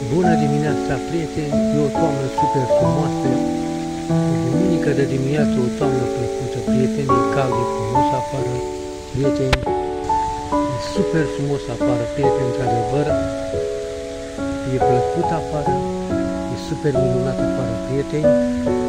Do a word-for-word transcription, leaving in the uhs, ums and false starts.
Bună dimineața, prieteni! E o toamnă super frumoasă. E duminică de dimineață, o toamnă plăcută, prieteni. E cald, e frumos afară, prieteni. E super frumos afară, prieteni, într-adevăr. E plăcut afară, e super minunat afară, prieteni.